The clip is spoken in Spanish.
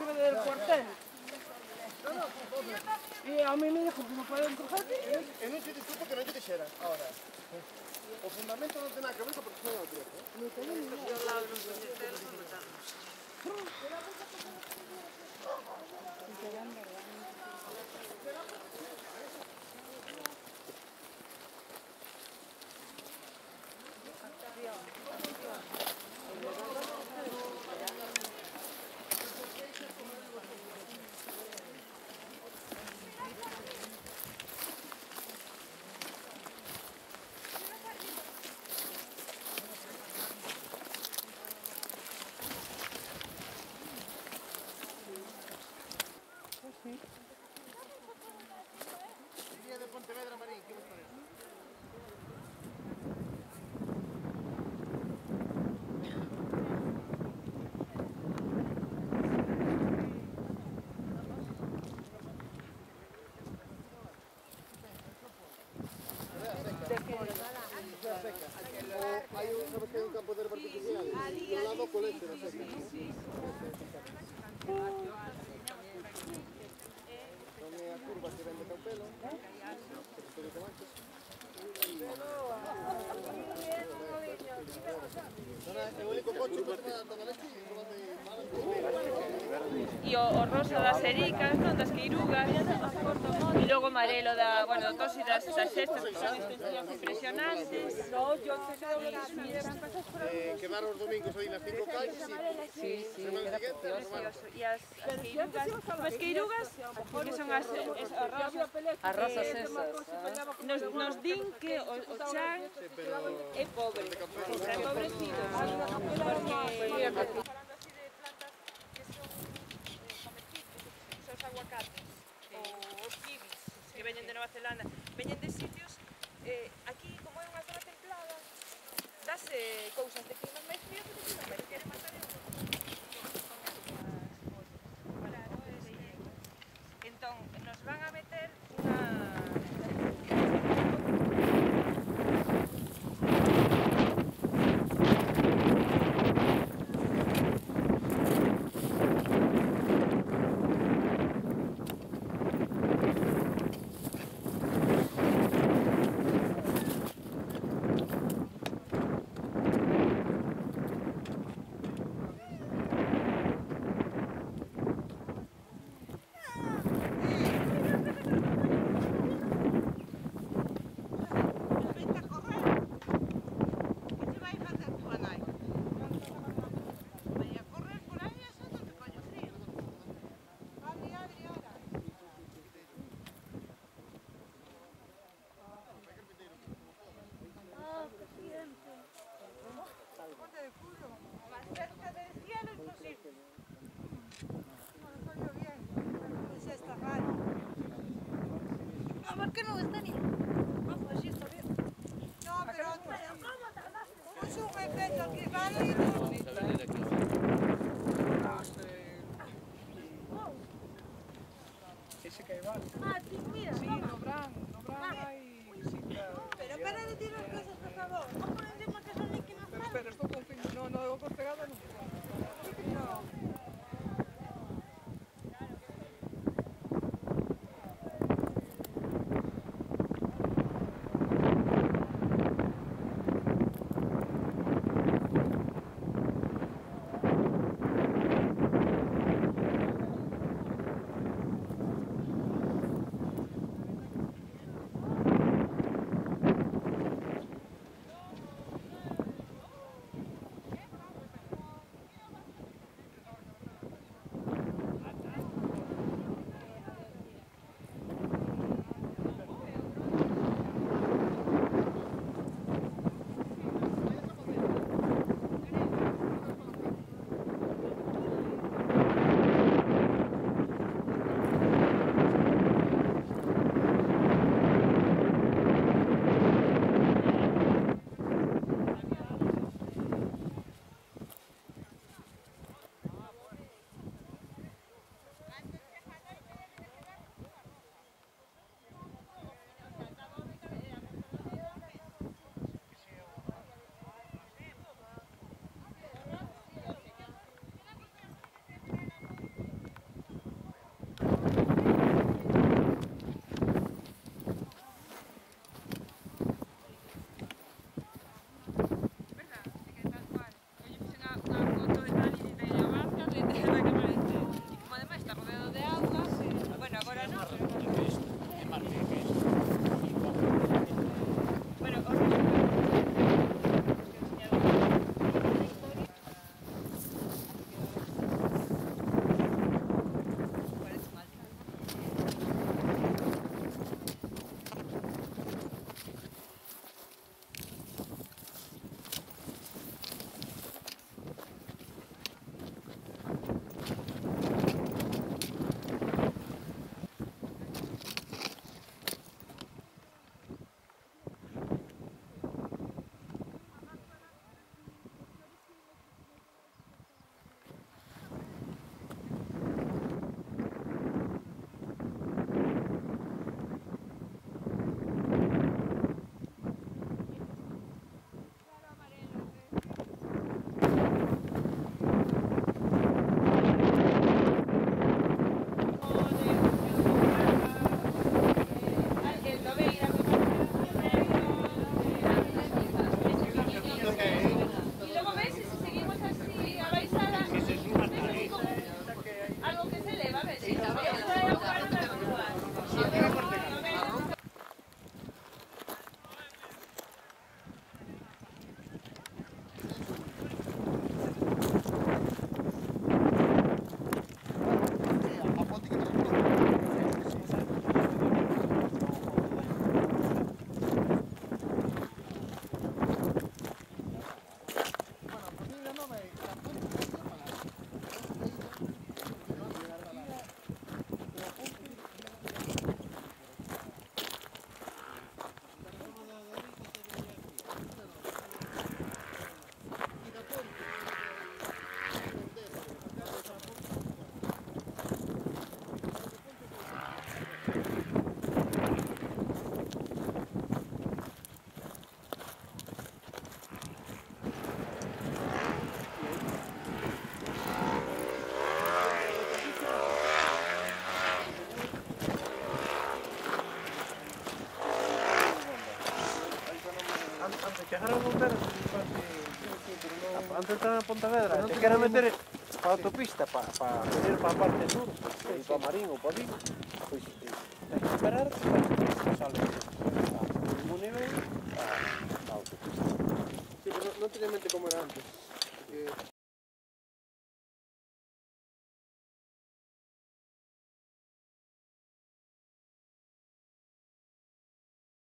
ve del cuartel. Y a mí me dijo que no pueden coger. E non te disculpo que non te dixera, ahora. O fundamento non ten nada que ver con a protección da natureza. Non ten nada que ver. Ao lado non coñecelos, non matamos. Día de Pontevedra, Marín, que vos parece? Hai un, sabes que hai un campo de herba artificial? E ao lado o colete da seca. Non é a curva que vende caupelo, que se pode tomar. É o único coche que está na leche e non vai mal. E o rosa das ericas, non, das queirugas, e logo o amarelo da, bueno, do tos e das cestas, que son impresionantes. Quedar os domingos aí nas 5 calles, Sí, semana seguinte, e as queirugas, que son as rosas, As rosas esas. nos din que o chan é pobre, está empobrecido, porque os aguacates, os kiwis, que veñen de Nova Zelanda, veñen de sitios, aquí, como é unha zona templada, dase cousas de climas máis fríos e de climas máis queren matar entón, nos van a meter unha... ¿Por qué no está ni? Pues sí, está bien. No, pero puso un efecto que vale. Ese que vale. Ah, mira. Sí, no bran aí. Pero para de tirar cosas, por favor. No por encima que son líquidas. Pero espera, estou con fin. No, no, con pegada non. No. Chegaron a montar antes de entrar a Pontevedra, se querían meter para autopista, para venir para a parte sur, para Marín ou para Vigo, pois ten que esperar que sale a ningún nivel a autopista. Sí, pero no tenía en mente cómo era antes. Porque